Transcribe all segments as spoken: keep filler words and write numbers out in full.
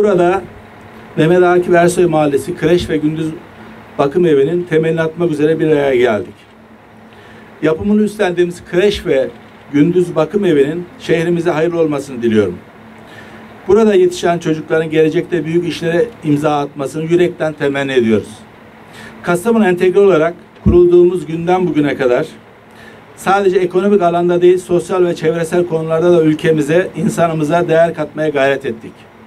Burada Mehmet Akif Ersoy Mahallesi Kreş ve Gündüz Bakım Evi'nin temelini atmak üzere bir araya geldik. Yapımını üstlendiğimiz kreş ve gündüz bakım evinin şehrimize hayırlı olmasını diliyorum. Burada yetişen çocukların gelecekte büyük işlere imza atmasını yürekten temenni ediyoruz. Kastamonu entegre olarak kurulduğumuz günden bugüne kadar sadece ekonomik alanda değil, sosyal ve çevresel konularda da ülkemize, insanımıza değer katmaya gayret ettik.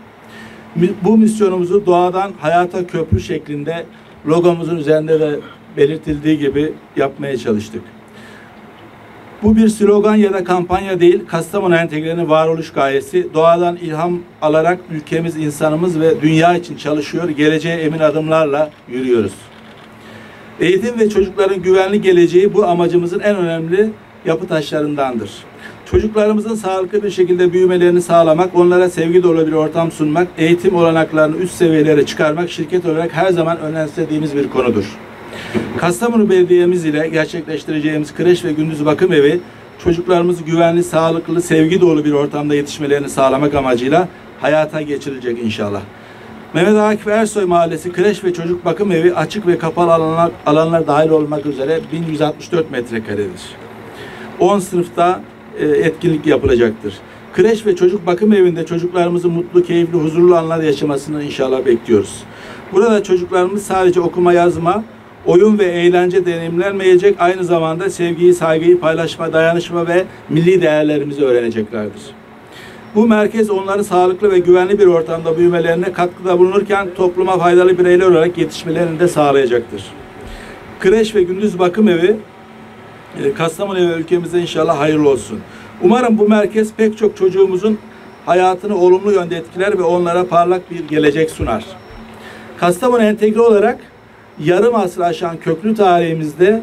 Bu misyonumuzu doğadan hayata köprü şeklinde logomuzun üzerinde de belirtildiği gibi yapmaya çalıştık. Bu bir slogan ya da kampanya değil, Kastamonu Entegre'nin varoluş gayesi. Doğadan ilham alarak ülkemiz, insanımız ve dünya için çalışıyor, geleceğe emin adımlarla yürüyoruz. Eğitim ve çocukların güvenli geleceği bu amacımızın en önemli yapı taşlarındandır. Çocuklarımızın sağlıklı bir şekilde büyümelerini sağlamak, onlara sevgi dolu bir ortam sunmak, eğitim olanaklarını üst seviyelere çıkarmak şirket olarak her zaman önemsediğimiz bir konudur. Kastamonu Belediye'miz ile gerçekleştireceğimiz kreş ve gündüz bakım evi, çocuklarımız güvenli, sağlıklı, sevgi dolu bir ortamda yetişmelerini sağlamak amacıyla hayata geçirilecek inşallah. Mehmet Akif Ersoy Mahallesi Kreş ve Çocuk Bakım Evi açık ve kapalı alanlar, alanlar dahil olmak üzere bin yüz altmış dört metrekaredir. on sınıfta e, etkinlik yapılacaktır. Kreş ve Çocuk Bakım Evi'nde çocuklarımızın mutlu, keyifli, huzurlu anlar yaşamasını inşallah bekliyoruz. Burada çocuklarımız sadece okuma, yazma, oyun ve eğlence deneyimlenmeyecek, aynı zamanda sevgiyi, saygıyı, paylaşma, dayanışma ve milli değerlerimizi öğreneceklerdir. Bu merkez onları sağlıklı ve güvenli bir ortamda büyümelerine katkıda bulunurken topluma faydalı bireyler olarak yetişmelerini de sağlayacaktır. Kreş ve gündüz bakım evi Kastamonu ve ülkemize inşallah hayırlı olsun. Umarım bu merkez pek çok çocuğumuzun hayatını olumlu yönde etkiler ve onlara parlak bir gelecek sunar. Kastamonu entegre olarak yarım asrı aşan köklü tarihimizde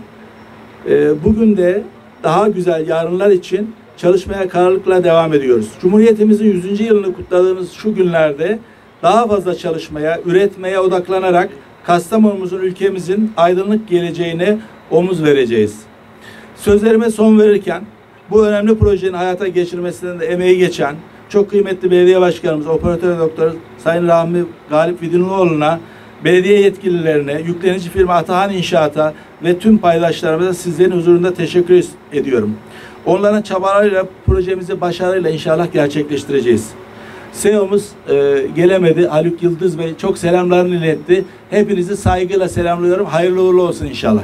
e, bugün de daha güzel yarınlar için çalışmaya kararlılıkla devam ediyoruz. Cumhuriyetimizin yüzüncü yılını kutladığımız şu günlerde daha fazla çalışmaya, üretmeye odaklanarak Kastamonumuzun, ülkemizin aydınlık geleceğine omuz vereceğiz. Sözlerime son verirken bu önemli projenin hayata geçirmesinde de emeği geçen çok kıymetli belediye başkanımız, operatör doktor Sayın Rahmi Galip Vidinlioğlu'na, belediye yetkililerine, yüklenici firma Atahan İnşaat'a ve tüm paydaşlarımıza sizlerin huzurunda teşekkür ediyorum. Onların çabalarıyla projemizi başarıyla inşallah gerçekleştireceğiz. C E O'muz e, gelemedi, Haluk Yıldız Bey çok selamlarını iletti. Hepinizi saygıyla selamlıyorum. Hayırlı uğurlu olsun inşallah.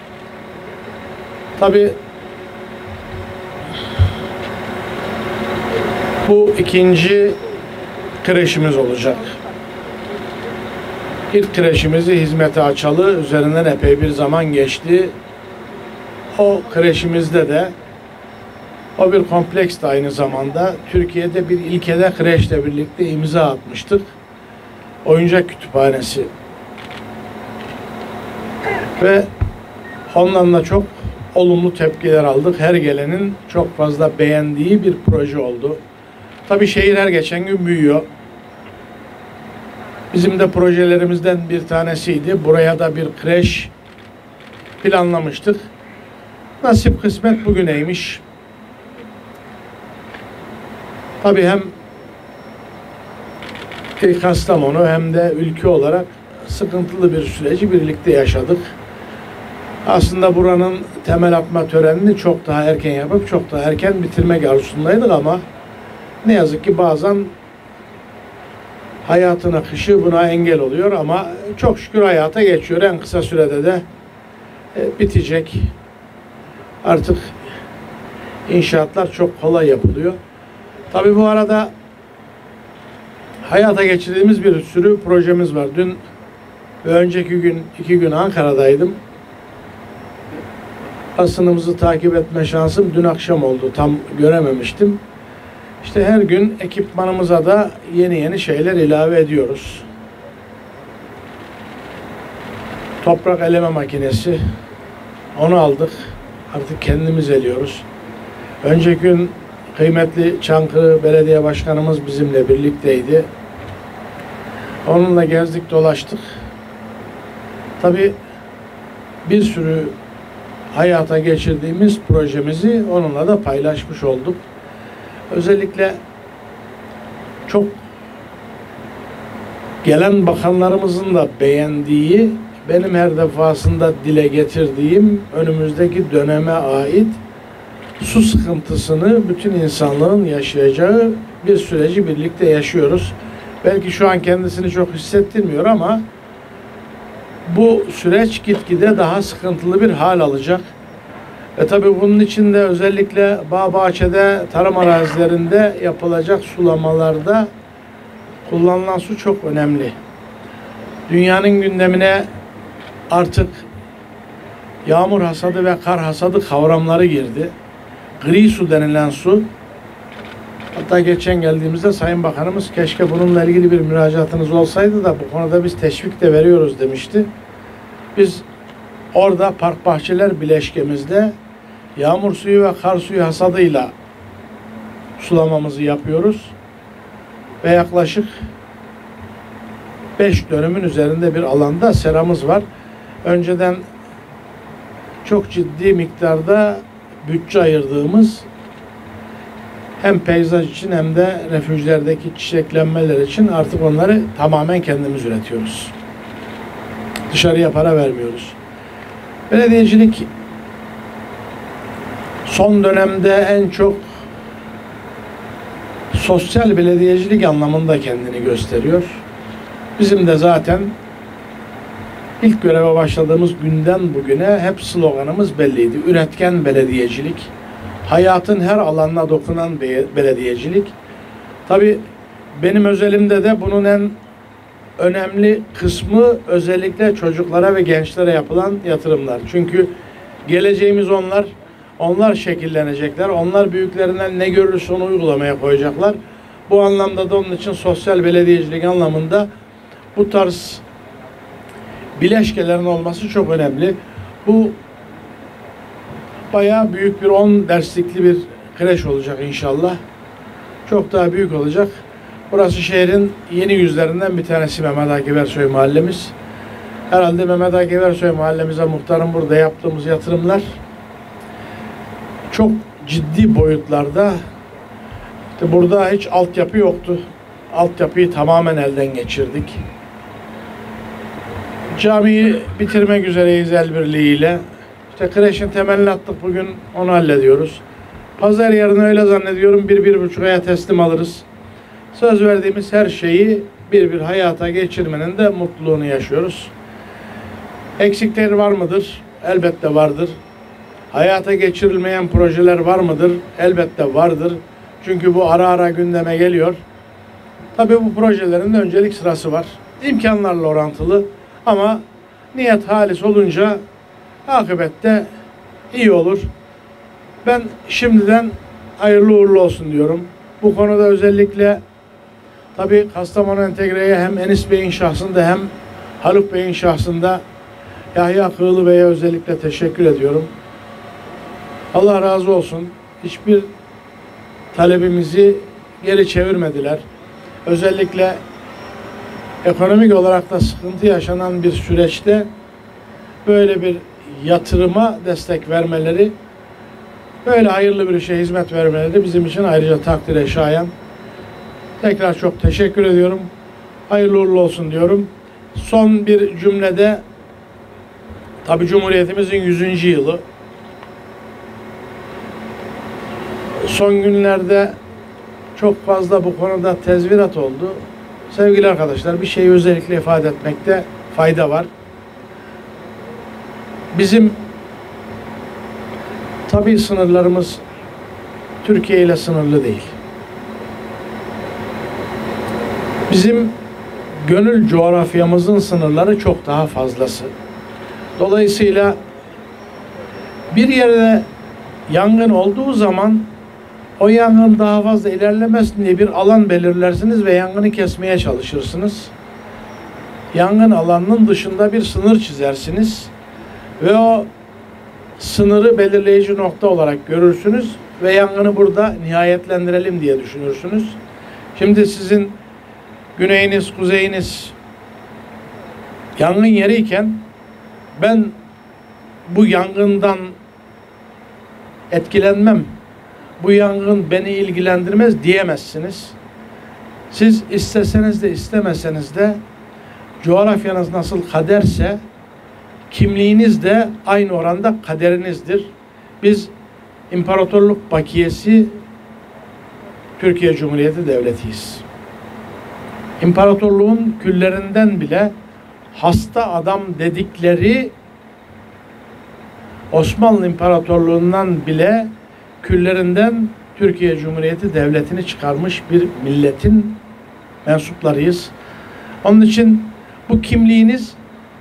Tabii bu ikinci kreşimiz olacak. İlk kreşimizi hizmete açalı üzerinden epey bir zaman geçti. O kreşimizde de o bir kompleks de aynı zamanda Türkiye'de bir ilkede kreşle birlikte imza atmıştık. Oyuncak kütüphanesi. Ve ondan da çok olumlu tepkiler aldık. Her gelenin çok fazla beğendiği bir proje oldu. Tabii şehir her geçen gün büyüyor. Bizim de projelerimizden bir tanesiydi. Buraya da bir kreş planlamıştık. Nasip kısmet bugüneymiş. Tabii hem Kastamonu hem de ülke olarak sıkıntılı bir süreci birlikte yaşadık. Aslında buranın temel atma törenini çok daha erken yapıp çok daha erken bitirmek arzusundaydık ama ne yazık ki bazen hayatın akışı buna engel oluyor ama çok şükür hayata geçiyor. En kısa sürede de e, bitecek. Artık inşaatlar çok kolay yapılıyor. Tabii bu arada hayata geçirdiğimiz bir sürü projemiz var. Dün ve önceki gün, iki gün Ankara'daydım. Basınımızı takip etme şansım dün akşam oldu. Tam görememiştim. İşte her gün ekipmanımıza da yeni yeni şeyler ilave ediyoruz. Toprak eleme makinesi. Onu aldık. Artık kendimiz eliyoruz. Önceki gün kıymetli Çankırı Belediye Başkanımız bizimle birlikteydi. Onunla gezdik, dolaştık. Tabii bir sürü hayata geçirdiğimiz projemizi onunla da paylaşmış olduk. Özellikle çok gelen bakanlarımızın da beğendiği, benim her defasında dile getirdiğim önümüzdeki döneme ait su sıkıntısını bütün insanlığın yaşayacağı bir süreci birlikte yaşıyoruz. Belki şu an kendisini çok hissettirmiyor ama bu süreç gitgide daha sıkıntılı bir hal alacak. E tabi bunun için de özellikle bağ bahçede, tarım arazilerinde yapılacak sulamalarda kullanılan su çok önemli. Dünyanın gündemine artık yağmur hasadı ve kar hasadı kavramları girdi. Gri su denilen su, hatta geçen geldiğimizde Sayın Bakanımız keşke bununla ilgili bir müracaatınız olsaydı da bu konuda biz teşvik de veriyoruz demişti. Biz orada park bahçeler bileşkemizde yağmur suyu ve kar suyu hasadıyla sulamamızı yapıyoruz. Ve yaklaşık beş dönümün üzerinde bir alanda seramız var. Önceden çok ciddi miktarda bütçe ayırdığımız hem peyzaj için hem de refüjlerdeki çiçeklenmeler için artık onları tamamen kendimiz üretiyoruz. Dışarıya para vermiyoruz. Belediyecilik son dönemde en çok sosyal belediyecilik anlamında kendini gösteriyor. Bizim de zaten ilk göreve başladığımız günden bugüne hep sloganımız belliydi. Üretken belediyecilik, hayatın her alanına dokunan belediyecilik. Tabii benim özelimde de bunun en önemli kısmı özellikle çocuklara ve gençlere yapılan yatırımlar. Çünkü geleceğimiz onlar, onlar şekillenecekler. Onlar büyüklerinden ne görürse onu uygulamaya koyacaklar. Bu anlamda da onun için sosyal belediyecilik anlamında bu tarz bileşkelerin olması çok önemli. Bu bayağı büyük bir on derslikli bir kreş olacak inşallah. Çok daha büyük olacak. Burası şehrin yeni yüzlerinden bir tanesi Mehmet Akif Ersoy mahallemiz. Herhalde Mehmet Akif Ersoy mahallemize muhtarın burada yaptığımız yatırımlar çok ciddi boyutlarda. İşte burada hiç altyapı yoktu. Altyapıyı tamamen elden geçirdik. Camiyi bitirmek üzereyiz el birliğiyle. İşte kreşin temelini attık, bugün onu hallediyoruz. Pazar yarın öyle zannediyorum bir, bir buçuk aya teslim alırız. Söz verdiğimiz her şeyi bir bir hayata geçirmenin de mutluluğunu yaşıyoruz. Eksikleri var mıdır? Elbette vardır. Hayata geçirilmeyen projeler var mıdır? Elbette vardır. Çünkü bu ara ara gündeme geliyor. Tabii bu projelerin de öncelik sırası var. İmkanlarla orantılı ama niyet halis olunca akıbette iyi olur. Ben şimdiden hayırlı uğurlu olsun diyorum. Bu konuda özellikle tabii Kastamonu Entegre'ye hem Enis Bey'in şahsında hem Haluk Bey'in şahsında Yahya Kığılı Bey'e özellikle teşekkür ediyorum. Allah razı olsun. Hiçbir talebimizi geri çevirmediler. Özellikle ekonomik olarak da sıkıntı yaşanan bir süreçte böyle bir yatırıma destek vermeleri, böyle hayırlı bir işe hizmet vermeleri bizim için ayrıca takdire şayan. Tekrar çok teşekkür ediyorum. Hayırlı uğurlu olsun diyorum. Son bir cümlede tabii Cumhuriyetimizin yüzüncü yılı. Son günlerde çok fazla bu konuda tezvirat oldu. Sevgili arkadaşlar, bir şeyi özellikle ifade etmekte fayda var. Bizim tabii sınırlarımız Türkiye ile sınırlı değil. Bizim gönül coğrafyamızın sınırları çok daha fazlası. Dolayısıyla bir yerde yangın olduğu zaman o yangın daha fazla ilerlemesin diye bir alan belirlersiniz ve yangını kesmeye çalışırsınız. Yangın alanının dışında bir sınır çizersiniz ve o sınırı belirleyici nokta olarak görürsünüz ve yangını burada nihayetlendirelim diye düşünürsünüz. Şimdi sizin güneyiniz, kuzeyiniz yangın yeriyken ben bu yangından etkilenmem, bu yangın beni ilgilendirmez diyemezsiniz. Siz isteseniz de istemeseniz de coğrafyanız nasıl kaderse kimliğiniz de aynı oranda kaderinizdir. Biz imparatorluk bakiyesi Türkiye Cumhuriyeti Devleti'yiz. İmparatorluğun küllerinden bile hasta adam dedikleri Osmanlı İmparatorluğu'ndan bile küllerinden Türkiye Cumhuriyeti Devleti'ni çıkarmış bir milletin mensuplarıyız. Onun için bu kimliğiniz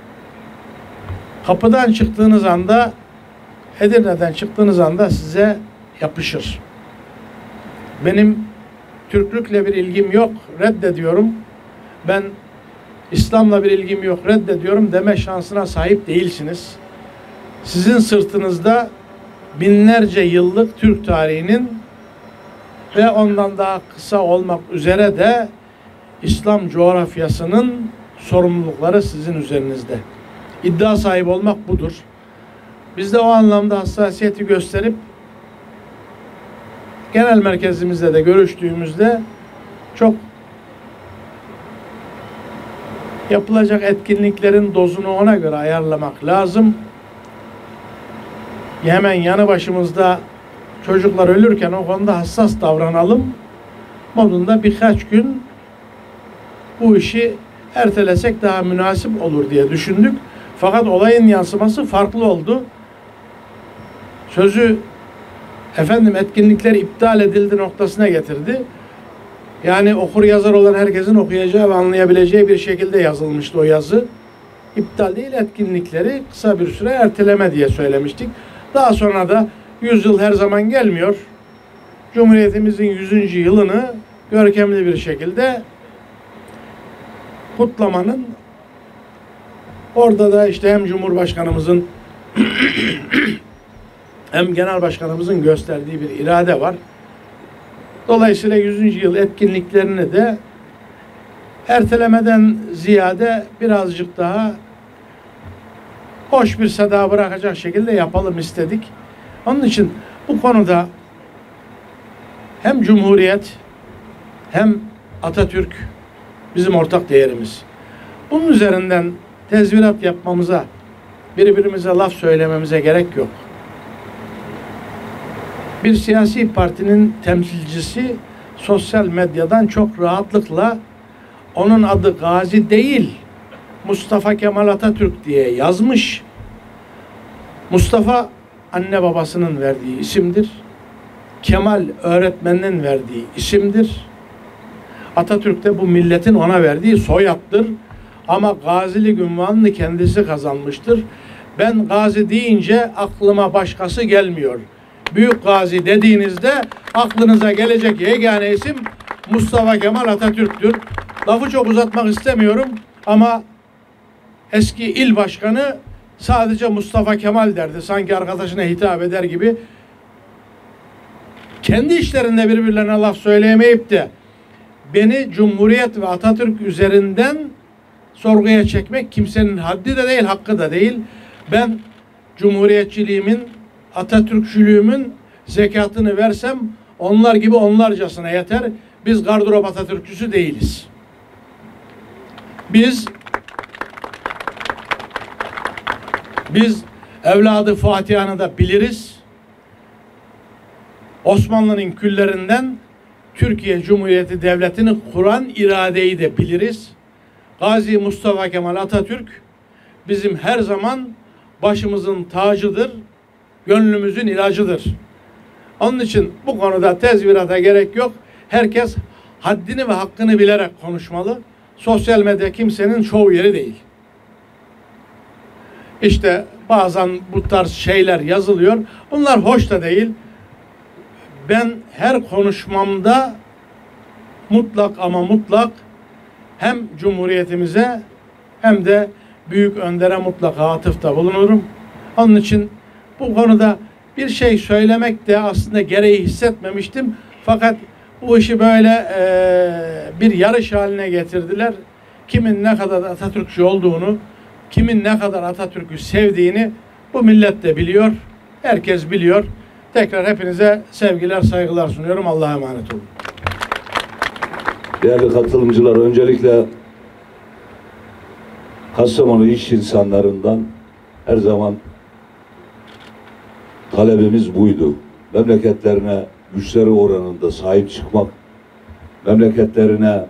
kapıdan çıktığınız anda, Edirne'den çıktığınız anda size yapışır. Benim Türklükle bir ilgim yok, reddediyorum. Ben İslam'la bir ilgim yok, reddediyorum deme şansına sahip değilsiniz. Sizin sırtınızda binlerce yıllık Türk tarihinin ve ondan daha kısa olmak üzere de İslam coğrafyasının sorumlulukları sizin üzerinizde. İddia sahibi olmak budur. Biz de o anlamda hassasiyeti gösterip genel merkezimizde de görüştüğümüzde çok yapılacak etkinliklerin dozunu ona göre ayarlamak lazım. Hemen yanı başımızda çocuklar ölürken o konuda hassas davranalım modunda birkaç gün bu işi ertelesek daha münasip olur diye düşündük. Fakat olayın yansıması farklı oldu. Sözü efendim etkinlikler iptal edildi noktasına getirdi. Yani okur yazar olan herkesin okuyacağı ve anlayabileceği bir şekilde yazılmıştı o yazı. İptal değil, etkinlikleri kısa bir süre erteleme diye söylemiştik. Daha sonra da yüz yıl her zaman gelmiyor. Cumhuriyetimizin yüzüncü yılını görkemli bir şekilde kutlamanın, orada da işte hem Cumhurbaşkanımızın hem Genel Başkanımızın gösterdiği bir irade var. Dolayısıyla yüzüncü yıl etkinliklerini de ertelemeden ziyade birazcık daha hoş bir seda bırakacak şekilde yapalım istedik. Onun için bu konuda hem Cumhuriyet hem Atatürk bizim ortak değerimiz. Bunun üzerinden tezvirat yapmamıza, birbirimize laf söylememize gerek yok. Bir siyasi partinin temsilcisi sosyal medyadan çok rahatlıkla onun adı Gazi değil, Mustafa Kemal Atatürk diye yazmış. Mustafa anne babasının verdiği isimdir. Kemal öğretmeninin verdiği isimdir. Atatürk de bu milletin ona verdiği soyaddır. Ama gazilik unvanını kendisi kazanmıştır. Ben gazi deyince aklıma başkası gelmiyor. Büyük gazi dediğinizde aklınıza gelecek yegane isim Mustafa Kemal Atatürk'tür. Lafı çok uzatmak istemiyorum ama eski il başkanı sadece Mustafa Kemal derdi. Sanki arkadaşına hitap eder gibi. Kendi işlerinde birbirlerine laf söyleyemeyip de beni Cumhuriyet ve Atatürk üzerinden sorguya çekmek kimsenin haddi de değil, hakkı da değil. Ben Cumhuriyetçiliğimin, Atatürkçülüğümün zekatını versem onlar gibi onlarcasına yeter. Biz gardırop Atatürkçüsü değiliz. Biz biz evladı Fatiha'nı da biliriz. Osmanlı'nın küllerinden Türkiye Cumhuriyeti Devleti'ni kuran iradeyi de biliriz. Gazi Mustafa Kemal Atatürk bizim her zaman başımızın tacıdır, gönlümüzün ilacıdır. Onun için bu konuda tezvirata gerek yok. Herkes haddini ve hakkını bilerek konuşmalı. Sosyal medya kimsenin şov yeri değil. İşte bazen bu tarz şeyler yazılıyor. Bunlar hoş da değil. Ben her konuşmamda mutlak ama mutlak hem Cumhuriyetimize hem de Büyük Önder'e mutlaka atıfta bulunurum. Onun için bu konuda bir şey söylemek de aslında gereği hissetmemiştim. Fakat bu işi böyle e, bir yarış haline getirdiler. Kimin ne kadar Atatürkçü olduğunu, kimin ne kadar Atatürk'ü sevdiğini bu millet de biliyor. Herkes biliyor. Tekrar hepinize sevgiler, saygılar sunuyorum. Allah'a emanet olun. Değerli katılımcılar, öncelikle Kastamonu iş insanlarından her zaman talebimiz buydu. Memleketlerine güçleri oranında sahip çıkmak, memleketlerine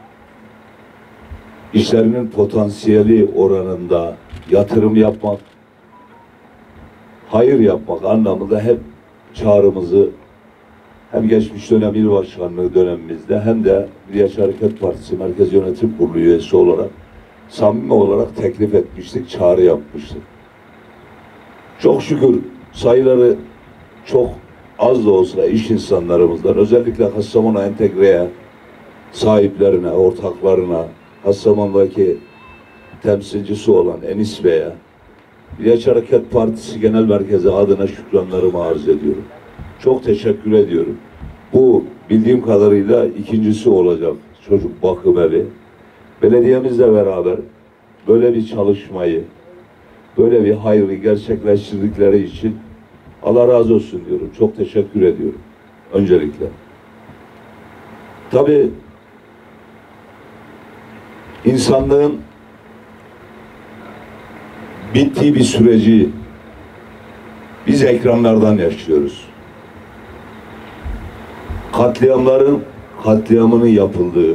işlerinin potansiyeli oranında yatırım yapmak, hayır yapmak anlamında hep çağrımızı hem geçmiş dönem il başkanlığı dönemimizde hem de Milliyetçi Hareket Partisi Merkez Yönetim Kurulu üyesi olarak samimi olarak teklif etmiştik, çağrı yapmıştık. Çok şükür sayıları çok az da olsa iş insanlarımızdan, özellikle Kastamonu Entegre'ye, sahiplerine, ortaklarına, Kastamonu'daki temsilcisi olan Enis Bey'e, Milliyetçi Hareket Partisi Genel Merkezi adına şükranlarımı arz ediyorum. Çok teşekkür ediyorum. Bu bildiğim kadarıyla ikincisi olacak çocuk bakım evi. Belediyemizle beraber böyle bir çalışmayı, böyle bir hayrı gerçekleştirdikleri için Allah razı olsun diyorum. Çok teşekkür ediyorum öncelikle. Tabii insanlığın bittiği bir süreci biz ekranlardan yaşıyoruz. Katliamların katliamının yapıldığı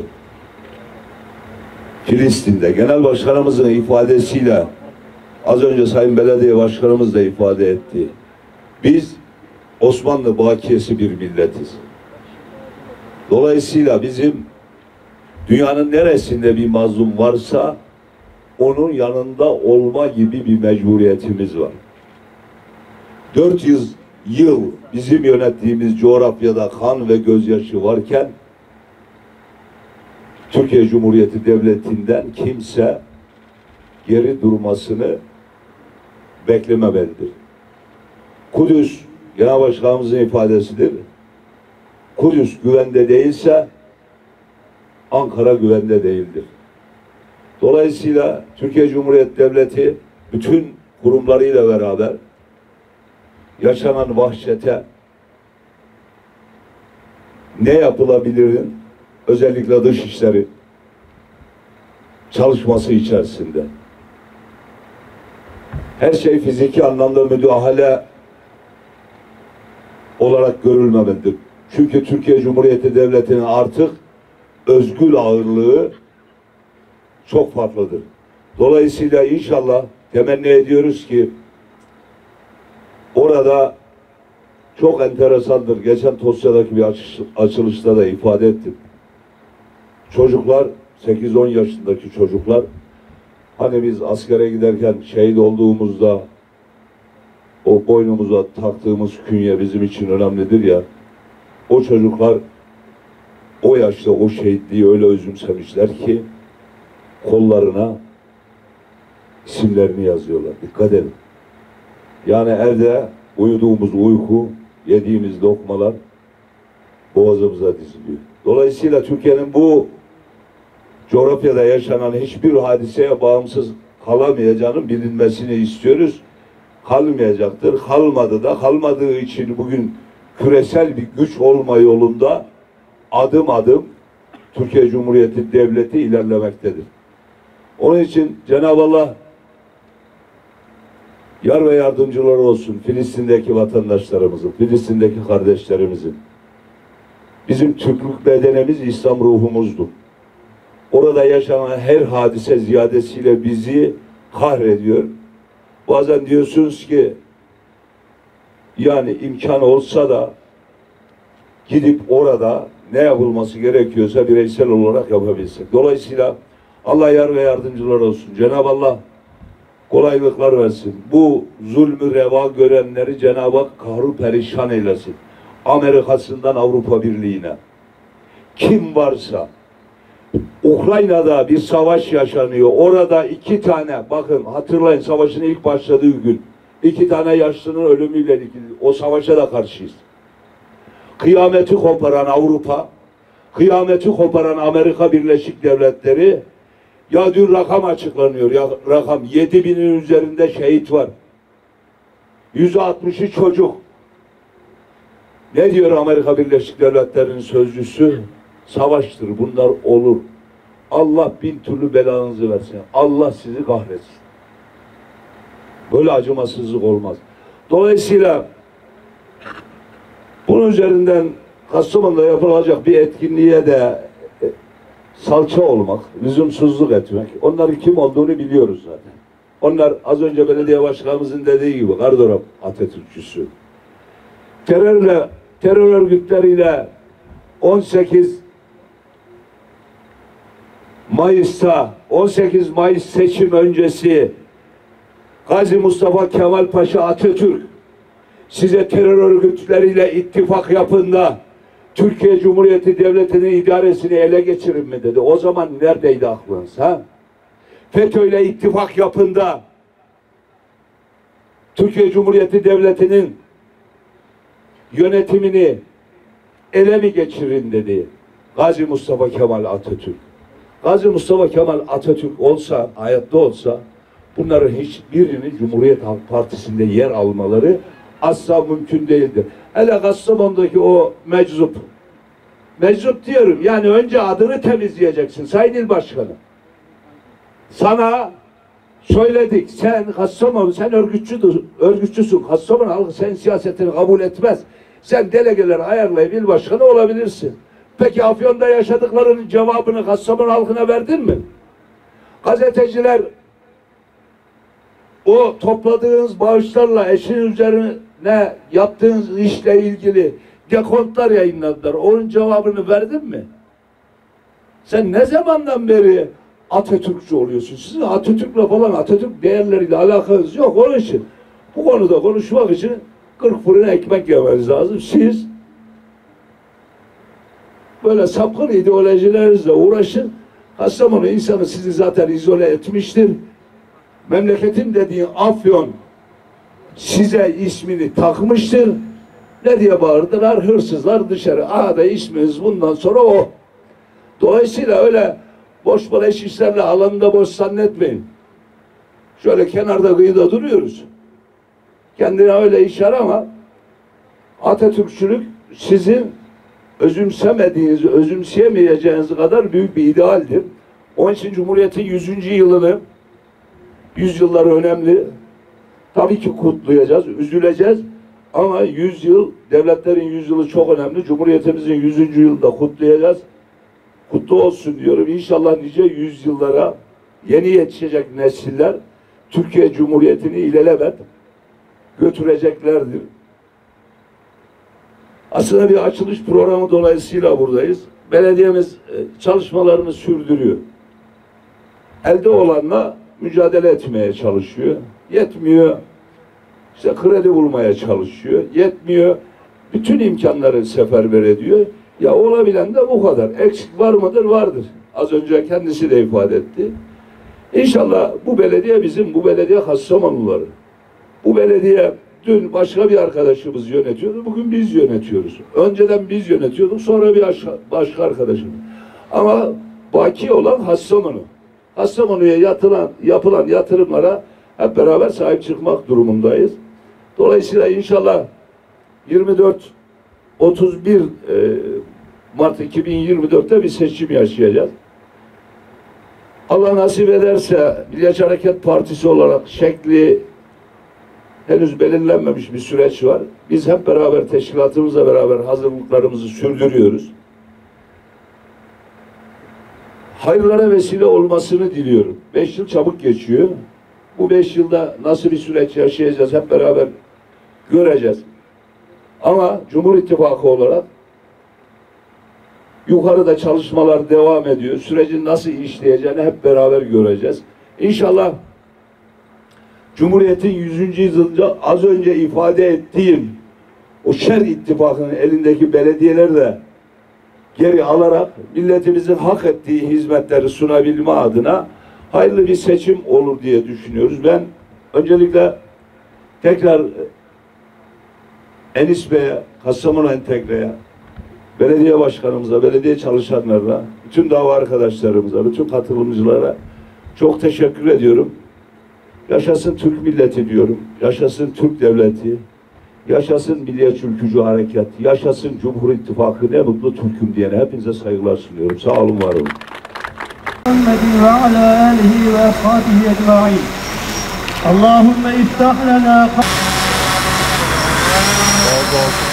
Filistin'de genel başkanımızın ifadesiyle az önce Sayın Belediye Başkanımız da ifade etti. Biz Osmanlı bakiyesi bir milletiz. Dolayısıyla bizim dünyanın neresinde bir mazlum varsa onun yanında olma gibi bir mecburiyetimiz var. dört yüz yıl bizim yönettiğimiz coğrafyada kan ve gözyaşı varken Türkiye Cumhuriyeti Devleti'nden kimse geri durmasını beklememelidir. Kudüs, Genel Başkanımızın ifadesidir. Kudüs güvende değilse Ankara güvende değildir. Dolayısıyla Türkiye Cumhuriyeti Devleti bütün kurumlarıyla beraber yaşanan vahşete ne yapılabilirin özellikle dışişleri çalışması içerisinde her şey fiziki anlamda müdahale olarak görülmemelidir. Çünkü Türkiye Cumhuriyeti Devleti'nin artık özgür ağırlığı çok farklıdır. Dolayısıyla inşallah temenni ediyoruz ki orada çok enteresandır. Geçen Tosya'daki bir açış, açılışta da ifade ettim. Çocuklar, sekiz on yaşındaki çocuklar, hani biz askere giderken şehit olduğumuzda o boynumuza taktığımız künye bizim için önemlidir ya, o çocuklar o yaşta o şehitliği öyle özümsemişler ki kollarına isimlerini yazıyorlar. Dikkat edin. Yani evde uyuduğumuz uyku, yediğimiz lokmalar boğazımıza diziliyor. Dolayısıyla Türkiye'nin bu coğrafyada yaşanan hiçbir hadiseye bağımsız kalamayacağının bilinmesini istiyoruz. Kalmayacaktır. Kalmadı da, kalmadığı için bugün küresel bir güç olma yolunda adım adım Türkiye Cumhuriyeti Devleti ilerlemektedir. Onun için Cenab-ı Allah yar ve yardımcıları olsun Filistin'deki vatandaşlarımızın, Filistin'deki kardeşlerimizin. Bizim Türklük bedenimiz İslam ruhumuzdur. Orada yaşanan her hadise ziyadesiyle bizi kahrediyor. Bazen diyorsunuz ki yani imkan olsa da gidip orada ne yapılması gerekiyorsa bireysel olarak yapabilsek. Dolayısıyla Allah yar ve yardımcılar olsun. Cenab-ı Allah kolaylıklar versin. Bu zulmü reva görenleri Cenab-ı Hak kahru perişan eylesin. Amerika'sından Avrupa Birliği'ne. Kim varsa Ukrayna'da bir savaş yaşanıyor. Orada iki tane, bakın hatırlayın savaşın ilk başladığı gün iki tane yaşlının ölümüyle ilgili o savaşa da karşıyız. Kıyameti koparan Avrupa, kıyameti koparan Amerika Birleşik Devletleri, ya dün rakam açıklanıyor, ya rakam yedi binin üzerinde şehit var. yüz altmışı çocuk. Ne diyor Amerika Birleşik Devletleri'nin sözcüsü? Savaştır, bunlar olur. Allah bin türlü belanızı versin. Allah sizi kahretsin. Böyle acımasızlık olmaz. Dolayısıyla bunun üzerinden Kastamonu'da yapılacak bir etkinliğe de e, salça olmak, lüzumsuzluk etmek, onların kim olduğunu biliyoruz zaten. Onlar az önce belediye başkanımızın dediği gibi Gardırop Atatürkçüsü. Terörle, terör örgütleriyle on sekiz Mayıs'ta, on sekiz Mayıs seçim öncesi Gazi Mustafa Kemal Paşa Atatürk size terör örgütleriyle ittifak yapın da Türkiye Cumhuriyeti Devleti'nin idaresini ele geçirin mi dedi. O zaman neredeydi aklınız ha? FETÖ'yle ittifak yapın da Türkiye Cumhuriyeti Devleti'nin yönetimini ele mi geçirin dedi Gazi Mustafa Kemal Atatürk. Gazi Mustafa Kemal Atatürk olsa, hayatta olsa bunların hiçbirinin Cumhuriyet Halk Partisi'nde yer almaları asla mümkün değildir. Hele Kastamonu'daki o meczup, meczup diyorum yani önce adını temizleyeceksin Sayın İl Başkanı. Sana söyledik, sen Kastamonu, sen örgütçüdür, örgütçüsün. Kastamonu halkı senin siyasetini kabul etmez. Sen delegeleri ayarlayıp il başkanı olabilirsin. Peki Afyon'da yaşadıklarının cevabını Kastamonu halkına verdin mi? Gazeteciler o topladığınız bağışlarla eşin üzerine yaptığınız işle ilgili dekontlar yayınladılar. Onun cevabını verdin mi? Sen ne zamandan beri Atatürkçü oluyorsun? Sizin Atatürk'le falan Atatürk değerleriyle alakanız yok. Onun için bu konuda konuşmak için kırk fırına ekmek yemeniz lazım. Siz böyle sapkın ideolojilerinizle uğraşın. Kastamonu insanı sizi zaten izole etmiştir. Memleketim dediğin Afyon size ismini takmıştır. Ne diye bağırdılar? Hırsızlar dışarı. Aha da isminiz bundan sonra o. Dolayısıyla öyle boş beleş işlerle alanında boş zannetmeyin. Şöyle kenarda kıyıda duruyoruz. Kendine öyle iş arama. Atatürkçülük sizin özümsemediğiniz, özümseyemeyeceğiniz kadar büyük bir idealdir. Onun için Cumhuriyet'in yüzüncü yılını, yüzyılları önemli. Tabii ki kutlayacağız, üzüleceğiz. Ama yüz yıl, devletlerin yüzyılı çok önemli. Cumhuriyetimizin yüzüncü yılında kutlayacağız. Kutlu olsun diyorum. İnşallah nice yüzyıllara yeni yetişecek nesiller Türkiye Cumhuriyeti'ni ilelebet götüreceklerdir. Aslında bir açılış programı dolayısıyla buradayız. Belediyemiz çalışmalarını sürdürüyor. Elde olanla mücadele etmeye çalışıyor. Yetmiyor. İşte kredi bulmaya çalışıyor. Yetmiyor. Bütün imkanları seferber ediyor. Ya olabilen de bu kadar. Eksik var mıdır? Vardır. Az önce kendisi de ifade etti. İnşallah bu belediye bizim, bu belediye Kastamonuları. Bu belediye dün başka bir arkadaşımız yönetiyordu. Bugün biz yönetiyoruz. Önceden biz yönetiyorduk. Sonra bir başka arkadaşımız. Ama baki olan Kastamonu. Kastamonu'ya yatılan, yapılan yatırımlara hep beraber sahip çıkmak durumundayız. Dolayısıyla inşallah yirmi dört otuz bir Mart iki bin yirmi dört'te bir seçim yaşayacağız. Allah nasip ederse Milliyetçi Hareket Partisi olarak şekli henüz belirlenmemiş bir süreç var. Biz hep beraber teşkilatımızla beraber hazırlıklarımızı sürdürüyoruz. Hayırlara vesile olmasını diliyorum. Beş yıl çabuk geçiyor. Bu beş yılda nasıl bir süreç yaşayacağız hep beraber göreceğiz. Ama Cumhur İttifakı olarak yukarıda çalışmalar devam ediyor. Sürecin nasıl işleyeceğini hep beraber göreceğiz. İnşallah Cumhuriyet'in yüzüncü yılında az önce ifade ettiğim o şer ittifakının elindeki belediyeler de geri alarak milletimizin hak ettiği hizmetleri sunabilme adına hayırlı bir seçim olur diye düşünüyoruz. Ben öncelikle tekrar Enis Bey'e, Kastamonu Entegre'ye, belediye başkanımıza, belediye çalışanlarına, bütün dava arkadaşlarımıza, bütün katılımcılara çok teşekkür ediyorum. Yaşasın Türk milleti diyorum. Yaşasın Türk devleti. Yaşasın Milliyetçi Ülkücü Harekat, yaşasın Cumhur İttifakı, ne mutlu Türk'üm diyene hepinize saygılar sunuyorum. Sağ olun, var olun. محمد وعلى آله وأصحابه أجمعين اللهم افتح لنا